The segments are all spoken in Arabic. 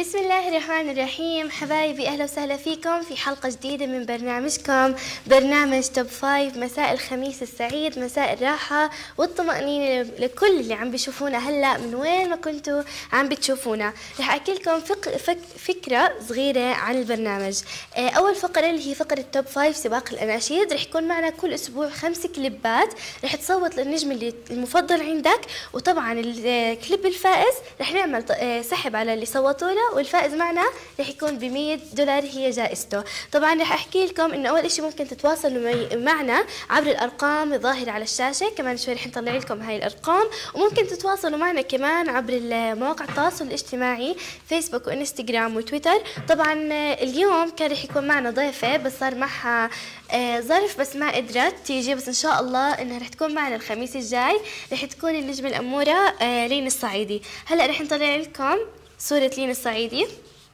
بسم الله الرحمن الرحيم. حبايبي أهلا وسهلا فيكم في حلقة جديدة من برنامجكم برنامج توب 5. مساء الخميس السعيد، مساء الراحة والطمأنينة لكل اللي عم بيشوفونا هلأ من وين ما كنتوا عم بتشوفونا. رح أحكي لكم فكرة صغيرة عن البرنامج. أول فقرة اللي هي فقرة توب 5 سباق الأناشيد. رح يكون معنا كل أسبوع 5 كليبات رح تصوت للنجم اللي المفضل عندك، وطبعا الكليب الفائز رح نعمل سحب على اللي صوتوا له، والفائز معنا رح يكون ب$100 هي جائزته. طبعا رح احكي لكم انه اول شيء ممكن تتواصلوا معنا عبر الارقام الظاهره على الشاشه، كمان شوي رح نطلع لكم هاي الارقام، وممكن تتواصلوا معنا كمان عبر مواقع التواصل الاجتماعي فيسبوك وانستغرام وتويتر. طبعا اليوم كان رح يكون معنا ضيفه بس صار معها ظرف بس ما قدرت تيجي، بس ان شاء الله انها رح تكون معنا الخميس الجاي. رح تكون النجمه الاموره لين الصعيدي. هلا رح نطلع لكم صورة لين الصعيدي.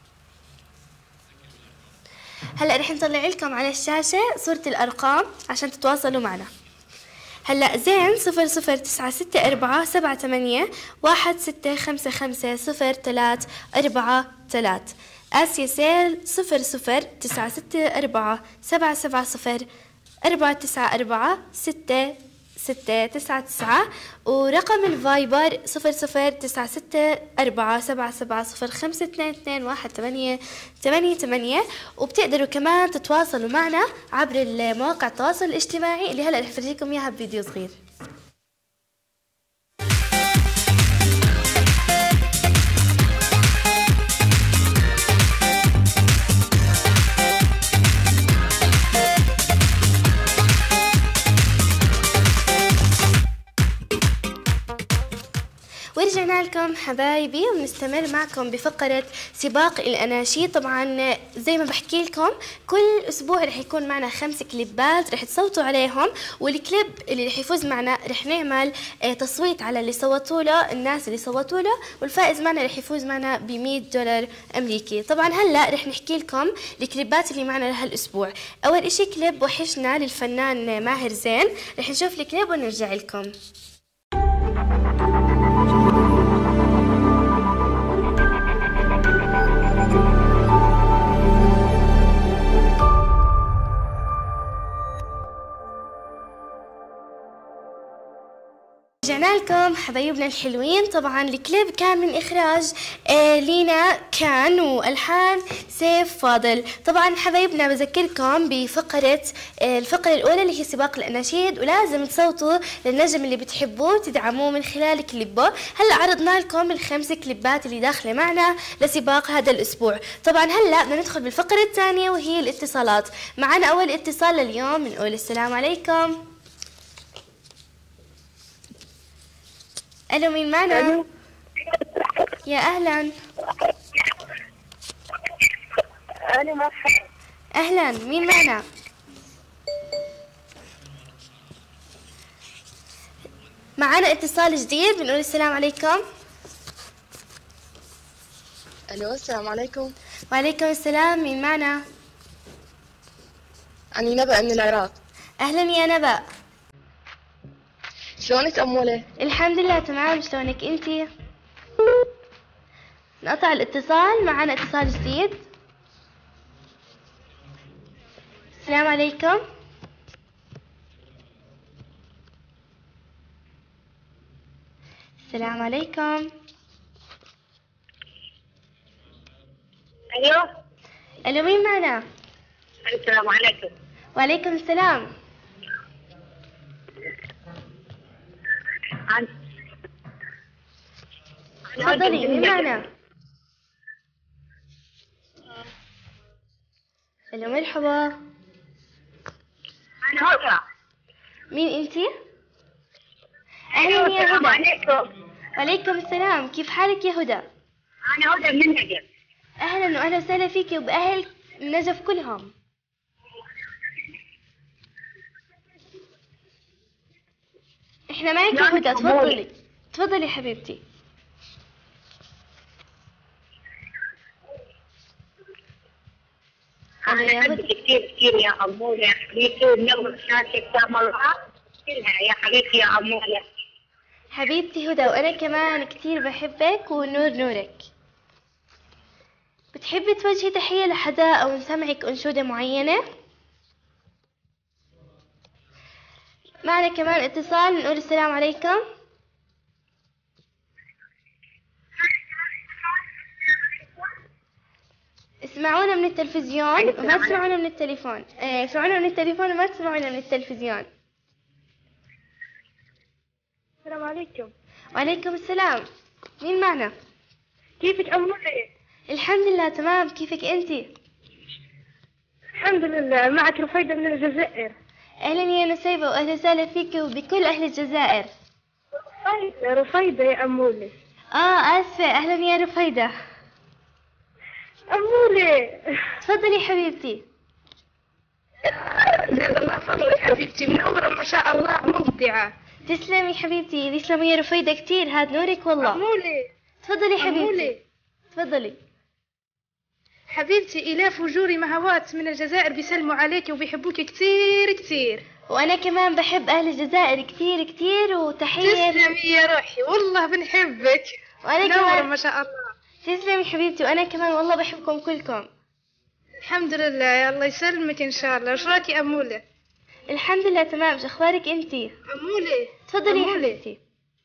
هلا رح نطلع لكم على الشاشة صورة الأرقام عشان تتواصلوا معنا. هلا زين 009641655035 آسيا سيل 00964770494699، ورقم الفايبر 00964770522188. وبتقدروا كمان تتواصلوا معنا عبر مواقع التواصل الاجتماعي اللي هلا رح افرجيكم اياها بفيديو صغير. ورجعنا لكم حبايبي ونستمر معكم بفقرة سباق الأناشيد. طبعا زي ما بحكي لكم كل أسبوع رح يكون معنا 5 كليبات رح تصوتوا عليهم، والكليب اللي رح يفوز معنا رح نعمل تصويت على اللي صوتوا له، الناس اللي صوتوا له، والفائز معنا رح يفوز معنا ب$100 أمريكي. طبعا هلا رح نحكي لكم الكليبات اللي معنا لهالأسبوع. أول إشي كليب وحشنا للفنان ماهر زين. رح نشوف الكليب ونرجع لكم. رجعنا لكم حبايبنا الحلوين. طبعا الكليب كان من إخراج لينا كان والحان سيف فاضل. طبعا حبايبنا بذكركم بفقرة الفقرة الأولى اللي هي سباق الأناشيد، ولازم تصوتوا للنجم اللي بتحبوه تدعموه من خلال كليبه. هلا عرضنا لكم ال5 كليبات اللي داخلة معنا لسباق هذا الأسبوع. طبعا هلا بدنا ندخل بالفقرة الثانية وهي الاتصالات. معنا أول اتصال لليوم، بنقول السلام عليكم. الو مين معنا؟ الو يا اهلا. الو مرحبا. اهلا، مين معنا؟ معنا اتصال جديد، بنقول السلام عليكم. الو السلام عليكم. وعليكم السلام، مين معنا؟ أنا نبأ من العراق. اهلا يا نبأ. شلونك أمولة؟ الحمد لله تمام، شلونك انتي؟ نقطع الاتصال، معنا اتصال جديد. السلام عليكم. السلام عليكم. الو الو مين معنا؟ السلام عليكم. وعليكم السلام. تفضلي، مين معنا؟ الو مرحبا. أنا هدى. مين انتي؟ اهلا يا السلام هدى. عليكم. وعليكم السلام، كيف حالك يا هدى؟ أنا هدى من النجف. اهلا واهلا وسهلا فيكي وباهل النجف كلهم. احنا معك يا هدى، تفضلي تفضلي حبيبتي. أنا أحبك كثير كثير يا أمولة. يوتيوب نغمة شاشة مرات كلها يا حبيبتي يا أمولة. حبيبتي. حبيبتي هدى، وأنا كمان كتير بحبك ونور نورك. بتحبي توجهي تحية لحدا أو نسمعك أنشودة معينة؟ معنا كمان اتصال، نقول السلام عليكم. اسمعونا من التلفزيون وما تسمعونا من التليفون. اسمعونا من التليفون وما تسمعونا من التلفزيون. السلام عليكم. وعليكم السلام. مين معنا؟ كيفك أمولي؟ الحمد لله تمام، كيفك أنتي؟ الحمد لله. معك رفيدة من الجزائر. أهلا يا نسيبة وأهلا وسهلا فيك وبكل أهل الجزائر. رفيدة يا أمولي. آسفة. أهلا يا رفيدة. أمولي تفضلي حبيبتي. جزاك الله خير حبيبتي، منورة ما شاء الله، مبدعة. تسلمي حبيبتي. تسلمي يا رفيدة كتير، هاد نورك والله. أمولي تفضلي حبيبتي. أمولي. تفضلي حبيبتي، إلاف وجوري مهوات من الجزائر بيسلموا عليك وبيحبوك كتير كتير. وأنا كمان بحب أهل الجزائر كتير كتير، وتحية. تسلمي يا روحي، والله بنحبك. وأنا منورة كمان. ما شاء الله. تسلمي حبيبتي، وأنا كمان والله بحبكم كلكم. الحمد لله، الله يسلمك إن شاء الله. وش راكي أمولي؟ الحمد لله تمام. شو أخبارك أنتي؟ أمولي تفضلي يا أمولي. حبيبتي.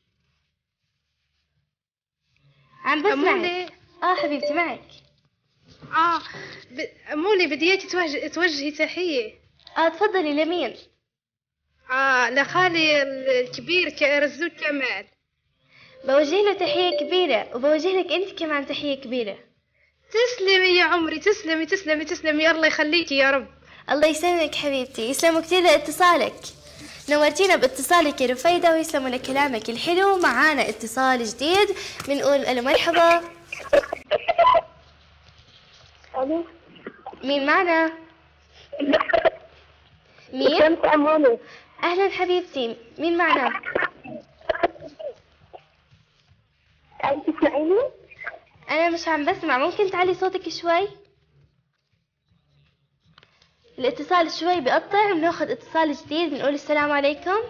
عم بسمعك. أمولي. حبيبتي معك. أمولي بدي إياكي توجهي تحية. تفضلي. لمين؟ لخالي الكبير رزوق كمال. بوجه له تحية كبيرة، وبوجه لك أنت كمان تحية كبيرة. تسلمي يا عمري، تسلمي تسلمي تسلمي، الله يخليكي يا رب. الله يسلمك حبيبتي. يسلموا كتير لاتصالك، نورتينا باتصالك يا رفيدة، ويسلموا لكلامك الحلو. معانا اتصال جديد، بنقول ألو مرحبا. الو، مين معنا؟ مين؟ كنت أمولي. أهلا حبيبتي، مين معنا؟ أنت تسمعيني؟ أنا مش عم بسمع، ممكن تعلي صوتك شوي؟ الاتصال شوي بقطع، بناخد اتصال جديد، بنقول السلام عليكم.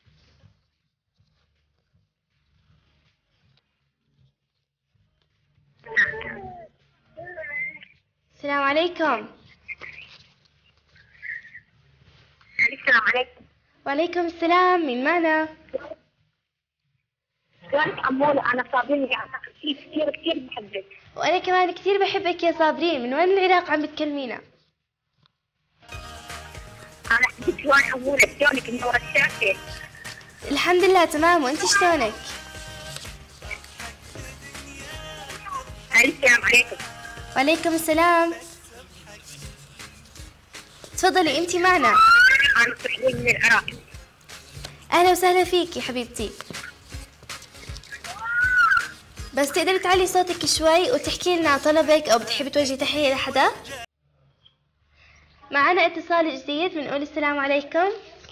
السلام عليكم. السلام عليكم. وعليكم السلام. مين معنا؟ كنت أمولي، أنا صابرين كثير كثير كثير بحبك. وأنا كمان كتير بحبك يا صابرين. من وين العراق عم بتكلمينا؟ أنا حبيت شلون أمولي، شلونك منورة الشاشة؟ الحمد لله تمام، وأنت شلونك؟ السلام عليكم. وعليكم السلام. تفضلي أنت معنا. أنا سعيد من العراق. أهلا وسهلا فيكي حبيبتي. بس تقدري تعلي صوتك شوي وتحكي لنا طلبك أو بتحبي توجهي تحية لحدا؟ معنا اتصال جديد، بنقول السلام عليكم.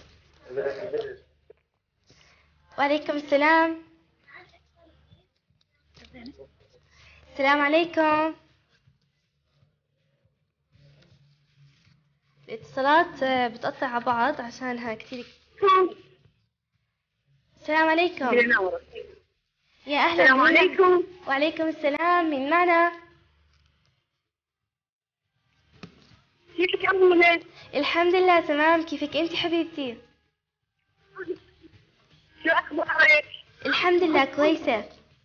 وعليكم السلام. السلام عليكم. الاتصالات بتقطع على بعض عشانها كثير. السلام عليكم. يا أهلا. السلام عليكم. وعليكم السلام. مين معنا؟ كيفك أمولي؟ الحمد لله تمام، كيفك أنت حبيبتي؟ شو أخبارك؟ الحمد لله كويسة.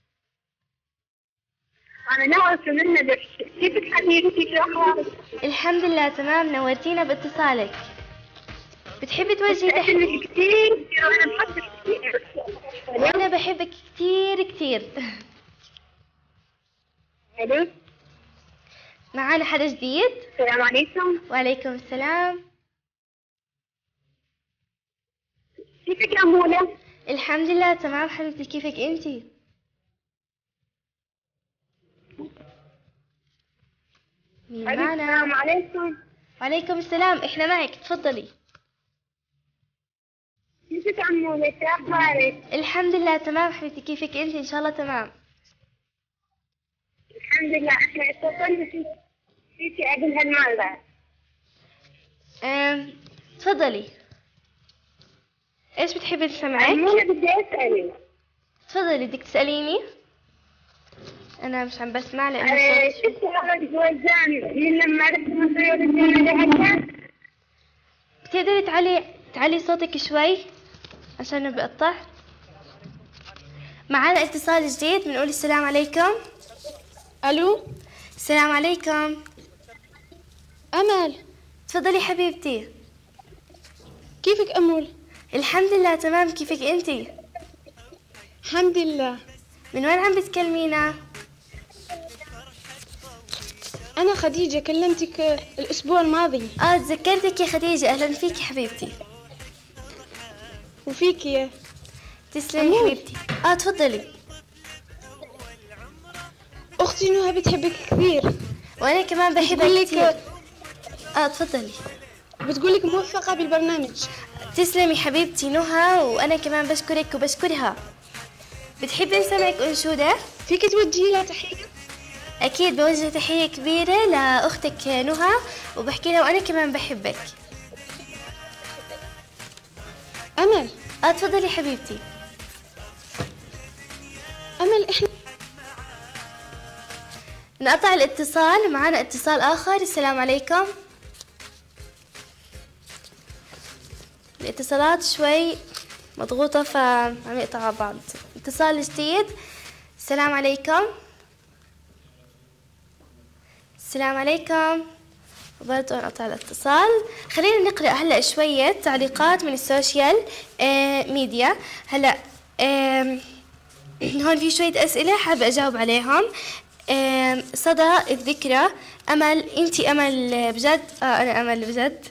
أنا ناقصة منك، بس كيفك حبيبتي؟ شو أخبارك؟ الحمد لله تمام، نورتينا باتصالك. بتحبي توجهي تحية؟ بحبك كثير وأنا بحبك كثير. وأنا بحبك كتير كتير. ألو، معانا حدا جديد؟ السلام عليكم. وعليكم السلام. كيفك يا أمولي؟ الحمد لله تمام حبيبتي، كيفك أنتي؟ مين معنا؟ السلام عليكم. وعليكم السلام، إحنا معك، تفضلي. كيفك يا أمولي؟ شو أخبارك؟ الحمد لله تمام حبيبتي، كيفك أنتي؟ إن شاء الله تمام. الحمد لله. احنا اتصلنا فيكي قبل هالمرة. تفضلي. إيش بتحبي تسمعك؟ أمولي بدي أسألك. تفضلي، بدك تسأليني؟ أنا مش عم بسمع لأنه شو الصوت الشغلة وزان لما رحت مصري بتقدري تعلي صوتك شوي عشان بقطع. معانا اتصال جديد، بنقول السلام عليكم. الو، السلام عليكم. امل، تفضلي حبيبتي. كيفك امول؟ الحمد لله تمام، كيفك انتي؟ الحمد لله. من وين عم بتكلمينا؟ انا خديجه، كلمتك الاسبوع الماضي. تذكرتك يا خديجة، اهلا فيكي حبيبتي. وفيك يا تسلمي حبيبتي. تفضلي. اختي نهى بتحبك كثير، وانا كمان بحبك كثير. تفضلي. بتقولك موفقه بالبرنامج. تسلمي حبيبتي نهى، وانا كمان بشكرك وبشكرها. بتحبي نسمعك انشوده؟ فيك توجهي لها تحيه؟ اكيد بوجه تحيه كبيره لاختك نهى، وبحكي لها وانا كمان بحبك. امل. تفضلي حبيبتي. امل، احنا نقطع الاتصال، معنا اتصال اخر. السلام عليكم. الاتصالات شوي مضغوطة فعم يقطعوا بعض. اتصال جديد. السلام عليكم. السلام عليكم. برضو انقطع الاتصال. خلينا نقرأ هلا شوية تعليقات من السوشيال ميديا. هلا هون في شوية أسئلة حابة أجاوب عليهم. صدى الذكرى. أمل، أنتي أمل بجد؟ أنا أمل بجد.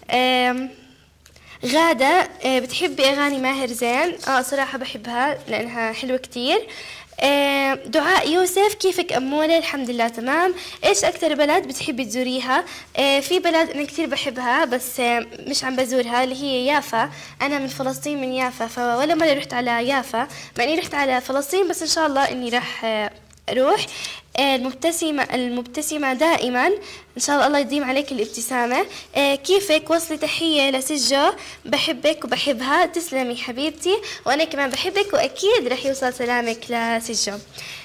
غادة، بتحبي أغاني ماهر زين؟ صراحة بحبها لأنها حلوة كتير. دعاء يوسف، كيفك أمولة؟ الحمد لله تمام. إيش أكتر بلد بتحبي تزوريها؟ في بلد أنا كتير بحبها بس مش عم بزورها، اللي هي يافا. أنا من فلسطين، من يافا، فولا مرة رحت على يافا، مع إني رحت على فلسطين، بس إن شاء الله إني راح أروح. المبتسمة دائما، إن شاء الله يديم عليك الابتسامة. كيفك؟ وصلي تحية لسجة، بحبك وبحبها. تسلمي حبيبتي، وأنا كمان بحبك، وأكيد رح يوصل سلامك لسجة.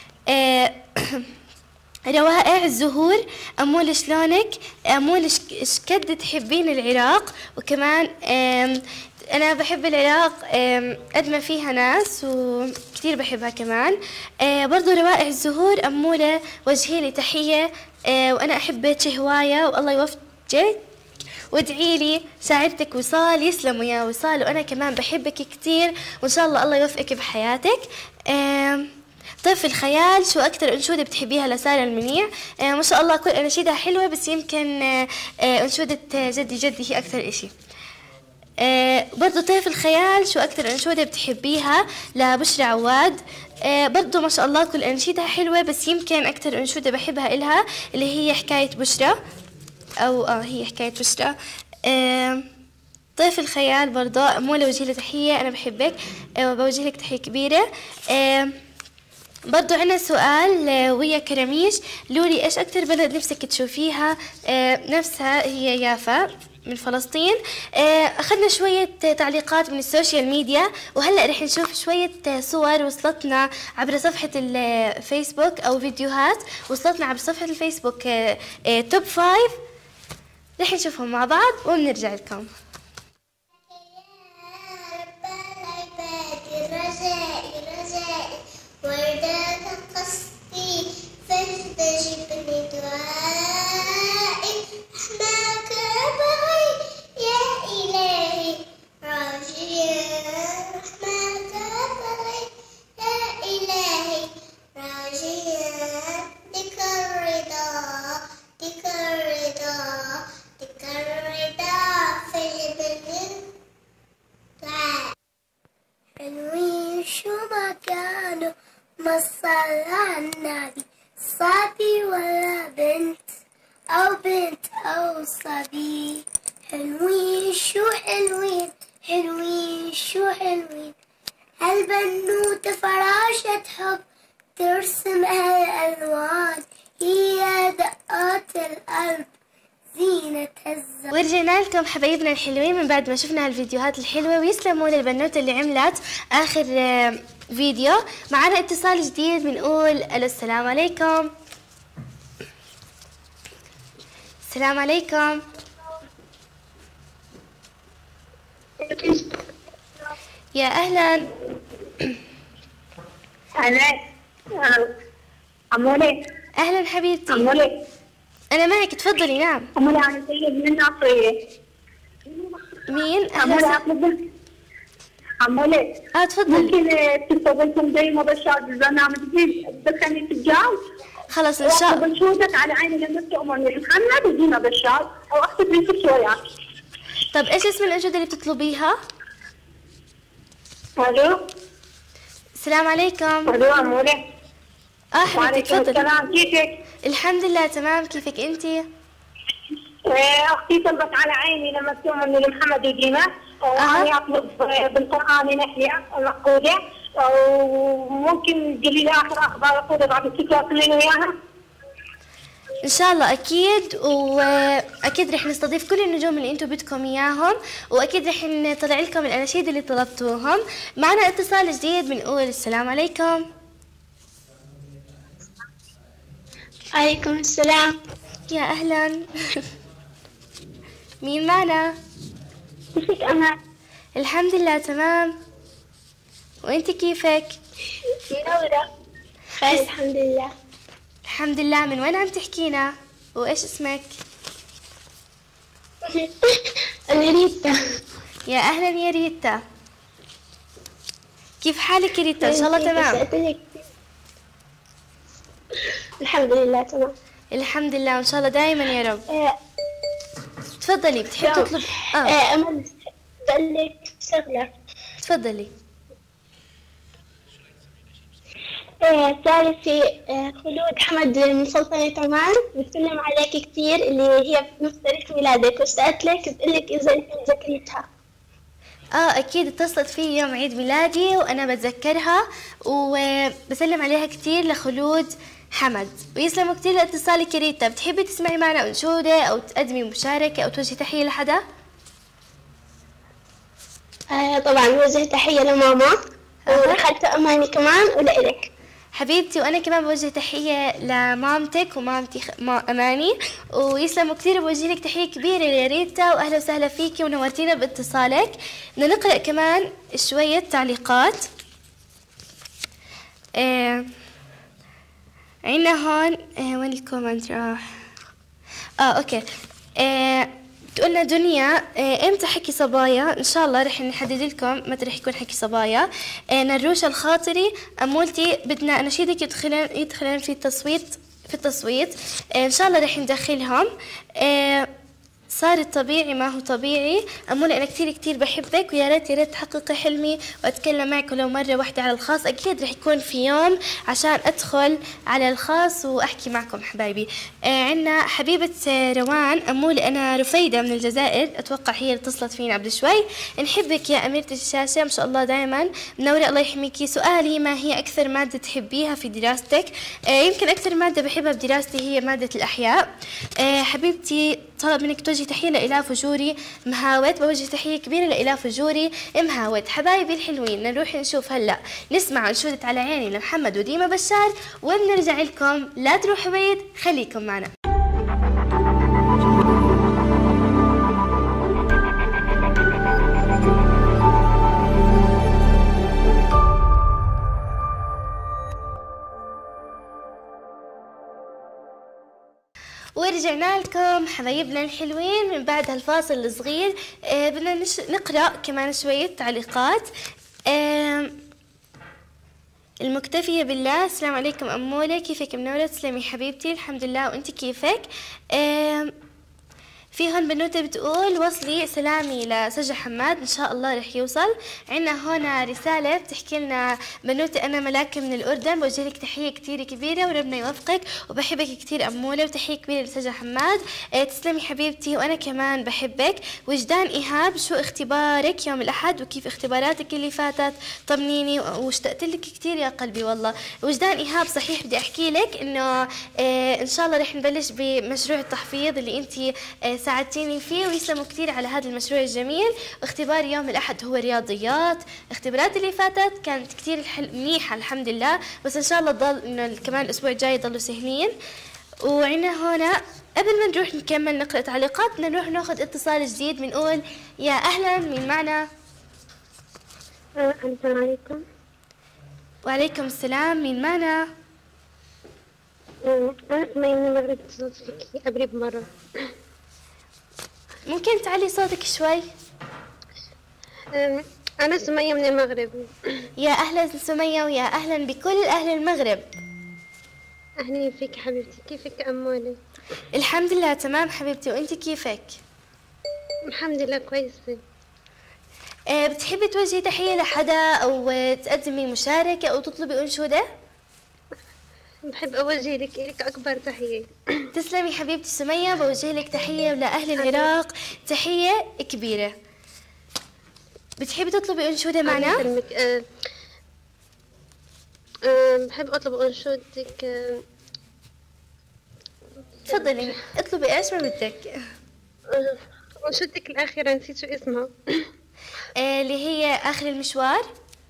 روائع الزهور، أمول شلونك؟ أمول إيش قد تحبين العراق؟ وكمان أنا بحب العراق قد ما فيها ناس وكتير بحبها كمان. برضو روائع الزهور، أمولة وجهي لي تحية، وأنا أحبك هواية، والله يوفقك، وادعي لي ساعدتك وصال. يسلموا يا وصال، وأنا كمان بحبك كتير، وإن شاء الله الله يوفقك بحياتك. طيف الخيال، شو أكتر أنشودة بتحبيها لسارة المنيع؟ ما شاء الله كل أناشيدها حلوة، بس يمكن أنشودة جدي جدي هي أكتر إشي. برضو طيف الخيال، شو أكتر أنشودة بتحبيها؟ لبشرى عواد. برضو ما شاء الله كل أنشيدها حلوة، بس يمكن أكتر أنشودة بحبها إلها اللي هي حكاية بشرى، أو هي حكاية بشرى. طيف الخيال برضو. مولى وجهي لك تحية، أنا بحبك وبوجه لك تحية كبيرة. برضو عنا سؤال ويا كرميش، لولي إيش أكتر بلد نفسك تشوفيها؟ نفسها هي يافا من فلسطين. أخذنا شوية تعليقات من السوشيال ميديا، وهلأ رح نشوف شوية صور وصلتنا عبر صفحة الفيسبوك، أو فيديوهات وصلتنا عبر صفحة الفيسبوك توب 5، رح نشوفهم مع بعض وبنرجع لكم. وردك قصدي فاستجب لدعائي، رحمك أبغي يا إلهي راجيا، رحمك أبغي يا إلهي راجيا، لك الرضا لك الرضا لك الرضا فاجب لدعائي. حلوين شو ما كانوا، ما صار على النبي صبي ولا بنت، أو بنت أو صبي. حلوين شو حلوين، حلوين شو حلوين، هالبنوتة فراشة حب ترسم هالألوان، هي دقات القلب زينة الزمان. ورجعنا لكم حبايبنا الحلوين من بعد ما شفنا هالفيديوهات الحلوة، ويسلموا للبنوتة اللي عملت آخر فيديو. معنا اتصال جديد، بنقول ألو السلام عليكم. السلام عليكم. يا أهلا. أنا عمولي. أهلا حبيبتي. عمولي. أنا معك، تفضلي. نعم. عمولي أنا سيد من ناصرية. مين؟ عمولي أهلا. أطلب. عمولي. تفضلي. ممكن تستضيفكم زي مباشرات بالبرنامج تدخلني في الجو؟ خلاص إن شاء الله. بنشوفك على عيني لما تؤمرني محمد ودينا بشار أو أكتب لي في شويات. طب إيش اسم الأنشودة اللي بتطلبيها؟ ألو. السلام عليكم. ألو عمولي. حبيبتي وعليكم تفضلي. السلام، كيفك؟ الحمد لله تمام، كيفك أنتي؟ أختي طلبت على عيني لما تؤمرني لمحمد ودينا وأنا أطلب بالقرآن نحلي العقودة وممكن تقولي لي آخر أخبار العقودة بعد تواصلين وياها؟ إن شاء الله أكيد، وأكيد رح نستضيف كل النجوم اللي أنتم بدكم إياهم، وأكيد رح نطلع لكم الأناشيد اللي طلبتوهم. معنا اتصال جديد، بنقول السلام عليكم. عليكم السلام. يا أهلا. مين معنا؟ كيفك أنا؟ الحمد لله تمام، وأنت كيفك؟ منورة. خير الحمد لله. الحمد لله. من وين عم تحكينا؟ وإيش اسمك؟ أنا ريتا. يا أهلا يا ريتا، كيف حالك يا ريتا؟ إن شاء الله تمام. الحمد لله تمام. الحمد لله، وإن شاء الله دائما يا رب. تفضلي، بتحب تطلب؟ أمل بقلك شغلة. تفضلي. تعرفي خلود حمد من سلطنة عمان بتسلم عليك كثير، اللي هي بنفس تاريخ ميلادك، وسألت لك بتقلك إذا أنت متذكريتها. أكيد اتصلت في يوم عيد ميلادي وأنا بتذكرها، وبسلم عليها كثير لخلود حمد، ويسلموا كثير لاتصالك يا ريتا. بتحبي تسمعي معنا أنشودة أو تقدمي مشاركة أو توجهي تحية لحدا؟ طبعا بوجه تحية لماما ولخالته أماني كمان ولإلك حبيبتي، وأنا كمان بوجه تحية لمامتك ومامتي أماني، ويسلموا كثير. بوجه لك تحية كبيرة يا ريتا، وأهلا وسهلا فيكي ونورتينا باتصالك. بدنا نقرأ كمان شوية تعليقات. عندنا هون وين الكومنت راح؟ اوكي. بتقولنا دنيا امتى حكي صبايا؟ ان شاء الله رح نحدد لكم متى رح يكون حكي صبايا. نروشة الخاطري امولتي بدنا اناشيدك يدخلن في التصويت ان شاء الله رح ندخلهم. صار الطبيعي ما هو طبيعي. أمولي أنا كتير بحبك، ويا ريت تحققي حلمي وأتكلم معك ولو مرة واحدة على الخاص. أكيد رح يكون في يوم عشان أدخل على الخاص وأحكي معكم حبايبي. عنا حبيبة روان أمولي أنا رفيدة من الجزائر، أتوقع هي اللي اتصلت فينا قبل شوي. نحبك يا أميرة الشاشة، ما شاء الله دائما منورة، الله يحميكي. سؤالي ما هي أكثر مادة تحبيها في دراستك؟ يمكن أكثر مادة بحبها بدراستي هي مادة الأحياء. حبيبتي طلب منك توجهي تحية لإله فجوري مهاوت، بوجه تحية كبيرة لإله فجوري مهاوت. حبايبي الحلوين، نروح نشوف هلا نسمع أنشودة على عيني لمحمد وديما بشار، وبنرجع لكم. لا تروحوا بعيد، خليكم معنا. ورجعنا لكم حبايبنا الحلوين من بعد هالفاصل الصغير. بدنا نقرأ كمان شوية تعليقات. المكتفية بالله، السلام عليكم أمولة، كيفك منورة؟ تسلمي حبيبتي، الحمد لله، وأنت كيفك؟ في هون بنوتة بتقول وصلي سلامي لسجى حماد، إن شاء الله رح يوصل. عنا هون رسالة بتحكي لنا بنوتة أنا ملاكة من الأردن، بوجه لك تحية كتير كبيرة وربنا يوفقك، وبحبك كتير أمولة، وتحية كبيرة لسجى حماد. تسلمي حبيبتي، وأنا كمان بحبك. وجدان إيهاب، شو اختبارك يوم الأحد وكيف اختباراتك اللي فاتت؟ طمنيني، واشتقت لك كتير يا قلبي والله. وجدان إيهاب صحيح بدي أحكي لك إنه إن شاء الله رح نبلش بمشروع التحفيظ اللي أنت ساعدتيني فيه، ويسلموا كثير على هذا المشروع الجميل. واختبار يوم الأحد هو رياضيات. اختبارات اللي فاتت كانت كثير منيحة الحمد لله، بس إن شاء الله تضل إنه كمان الأسبوع الجاي يضلوا سهلين. وعنا هنا قبل ما نروح نكمل نقرأ تعليقاتنا نروح ناخذ اتصال جديد. بنقول يا أهلا، مين معنا؟ السلام عليكم. وعليكم السلام، مين معنا؟ أنا سمية من المغرب، اتصلت فيكي قبل بمرة. ممكن تعلي صوتك شوي؟ أنا سمية من المغرب. يا أهلا سمية، ويا أهلا بكل أهل المغرب. أهلا فيك حبيبتي، كيفك أمورك؟ الحمد لله تمام حبيبتي، وأنت كيفك؟ الحمد لله كويسة. بتحبي توجهي تحية لحدا أو تقدمي مشاركة أو تطلبي أنشودة؟ بحب أوجه لك أكبر تحية. تسلمي حبيبتي سمية، بوجه لك تحية ولأهل العراق تحية كبيرة. بتحبي تطلبي أنشودة معنا؟ بحب أطلب أنشودتك. تفضلي اطلبي ايش ما بدك. أنشودتك الأخيرة نسيت شو اسمها. اللي هي آخر المشوار.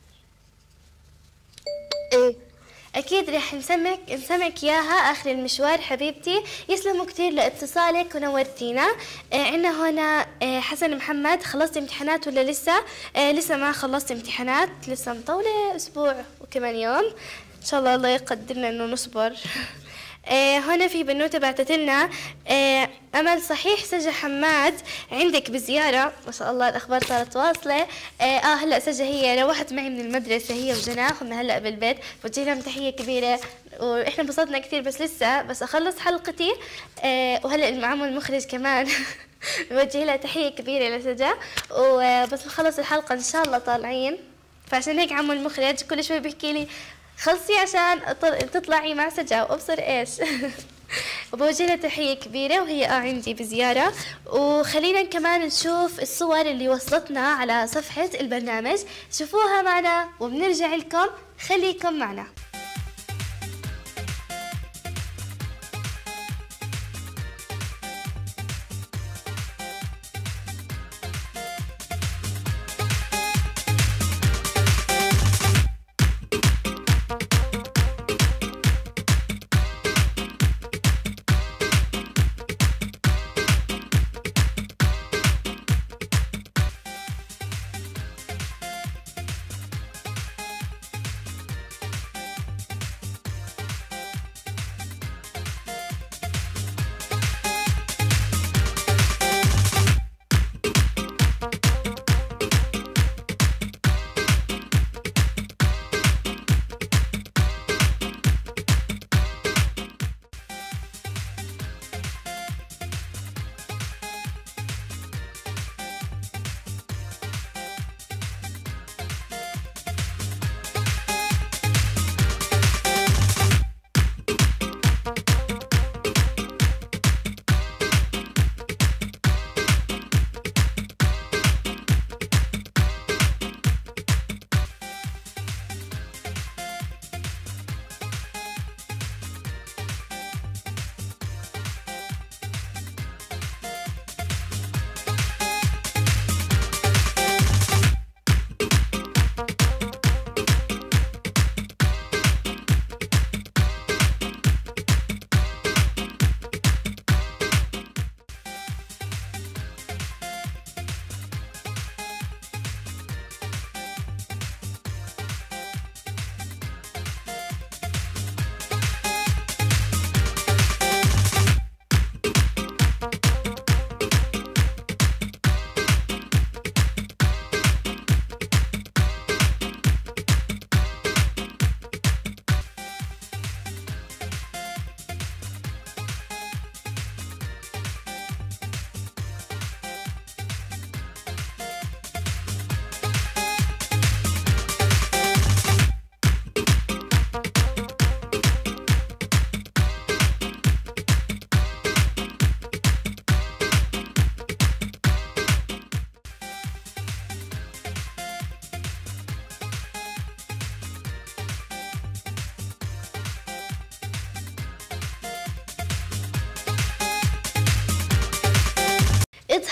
إيه أكيد رح نسمعك إياها آخر المشوار حبيبتي. يسلموا كتير لاتصالك ونورتينا. عنا هنا حسن محمد، خلصت امتحانات ولا لسه؟ لسه ما خلصت امتحانات، لسه مطولة أسبوع وكمان يوم، إن شاء الله يقدرنا إنه نصبر. هنا في بنوتة بعتت لنا أمل صحيح سجى حماد عندك بزيارة، ما شاء الله الأخبار صارت واصلة. هلا سجى هي روحت معي من المدرسة هي وجناح، هم هلا بالبيت، بوجه لهم تحية كبيرة وإحنا انبسطنا كثير. بس لسه بس أخلص حلقتي وهلا معهم المخرج كمان بوجه لها تحية كبيرة لسجى، وبس نخلص الحلقة إن شاء الله طالعين. فعشان هيك عمو المخرج كل شوي بيحكي لي خلصي عشان تطلعي مع سجا وابصر ايش. وبوجه لها تحية كبيرة وهي عندي بزيارة. وخلينا كمان نشوف الصور اللي وصلتنا على صفحة البرنامج، شوفوها معنا وبنرجع لكم، خليكم معنا.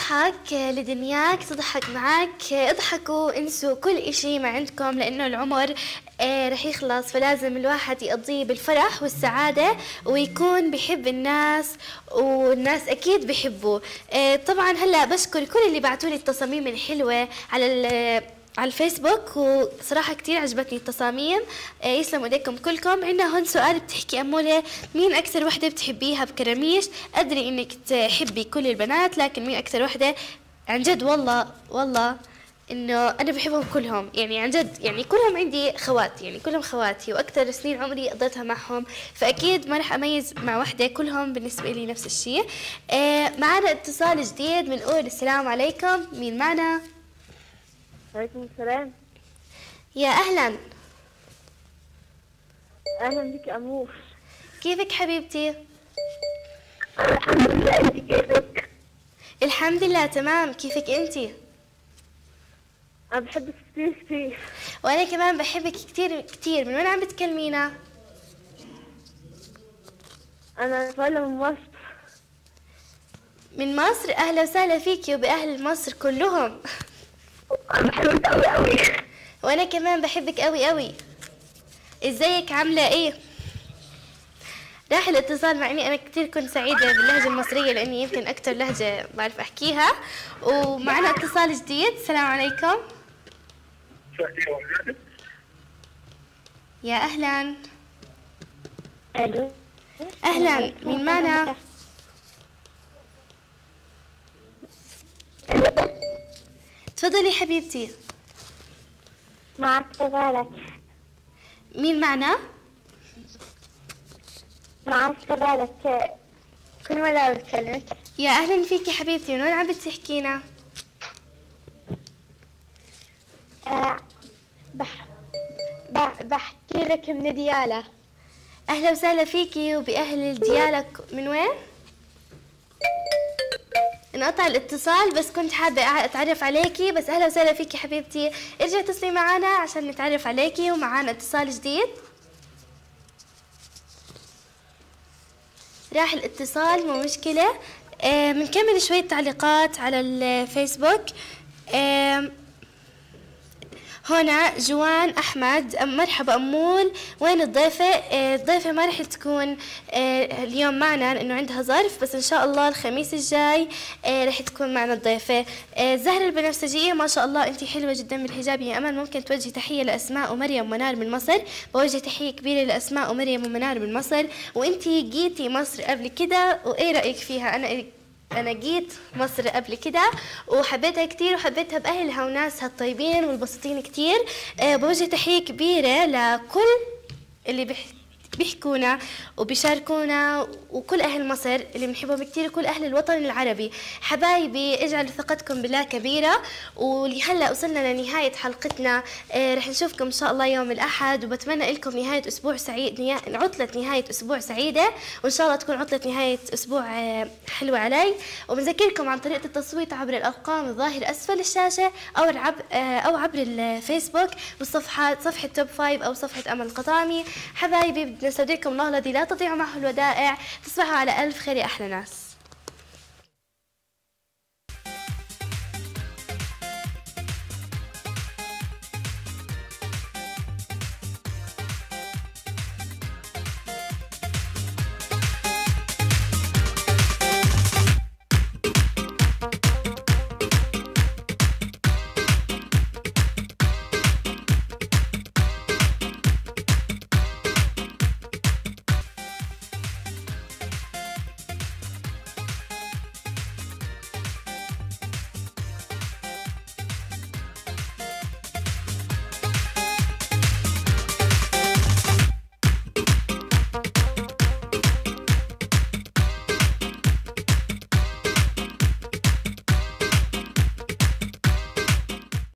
تضحك لدنياك، تضحك معك، اضحكوا، انسوا كل اشي ما عندكم، لانه العمر رح يخلص، فلازم الواحد يقضيه بالفرح والسعادة، ويكون بيحب الناس، والناس اكيد بيحبوا. طبعا هلا بشكر كل اللي بعتولي التصاميم الحلوة على الفيسبوك، وصراحة كتير عجبتني التصاميم. يسلموا ايديكم كلكم. عندنا هون سؤال بتحكي أمولة: مين أكثر وحدة بتحبيها بكراميش؟ أدري إنك تحبي كل البنات، لكن مين أكثر وحدة؟ عن جد والله إنه أنا بحبهم كلهم، يعني عن جد، يعني كلهم عندي خوات، يعني كلهم خواتي، وأكثر سنين عمري قضيتها معهم، فأكيد ما رح أميز مع وحدة، كلهم بالنسبة لي نفس الشيء. معنا اتصال جديد، بنقول السلام عليكم، مين معنا؟ وعليكم السلام. يا أهلا. أهلا بك أمور. كيفك حبيبتي؟ الحمد لله، انت كيفك؟ الحمد لله تمام. كيفك انتي؟ أنا بحبك كثير كثير. وانا كمان بحبك كثير كثير. من وين عم بتكلمينا؟ أنا طالعة من مصر. من مصر؟ اهلا وسهلا فيكي وباهل مصر كلهم. انا بحبك قوي قوي. وانا كمان بحبك قوي قوي. ازيك، عامله ايه؟ راح الاتصال، مع اني انا كثير كنت سعيده باللهجه المصريه، لاني يمكن اكثر لهجه بعرف احكيها. ومعنا اتصال جديد. السلام عليكم. يا اهلا. الو. اهلا، مين معنا؟ تفضلي حبيبتي. معك كذلك. مين معنا؟ معك كذلك. كل مرة بتكلمك. يا اهلا فيكي حبيبتي. من وين عم بتحكينا؟ بحكي لك من ديالى. اهلا وسهلا فيكي وباهل ديالى. من وين؟ انقطع الاتصال، بس كنت حابة اتعرف عليكي. بس اهلا وسهلا فيكي حبيبتي. ارجعي اتصلي معنا عشان نتعرف عليكي، ومعانا اتصال جديد. راح الاتصال، مو مشكلة. بنكمل شوية تعليقات على الفيسبوك. هنا جوان أحمد: مرحبا أمول، وين الضيفة؟ الضيفة ما رح تكون اليوم معنا لأنه عندها ظرف، بس إن شاء الله الخميس الجاي رح تكون معنا الضيفة. زهرة البنفسجية: ما شاء الله أنت حلوة جدا بالحجاب يا أمل، ممكن توجهي تحية لأسماء ومريم ومنار من مصر؟ بوجه تحية كبيرة لأسماء ومريم ومنار من مصر. وأنت جيتي مصر قبل كده، وإيه رأيك فيها؟ أنا جيت مصر قبل كده وحبيتها كتير، وحبيتها بأهلها وناسها الطيبين والبسيطين كتير. بوجه تحية كبيرة لكل اللي بيحكونا وبيشاركونا، وكل أهل مصر اللي بنحبهم كتير، وكل أهل الوطن العربي. حبايبي، اجعلوا ثقتكم بالله كبيرة. ولهلا وصلنا لنهاية حلقتنا. رح نشوفكم إن شاء الله يوم الأحد، وبتمنى لكم نهاية أسبوع سعيد، عطلة نهاية أسبوع سعيدة، وإن شاء الله تكون عطلة نهاية أسبوع حلوة علي. وبنذكركم عن طريقة التصويت عبر الأرقام الظاهرة أسفل الشاشة، أو عبر الفيسبوك والصفحات، صفحة توب 5 أو صفحة أمل القطامي. حبايبي، بدنا نستودعكم الله الذي لا تضيع معه الودائع. تصبحوا على ألف خير يا أحلى ناس.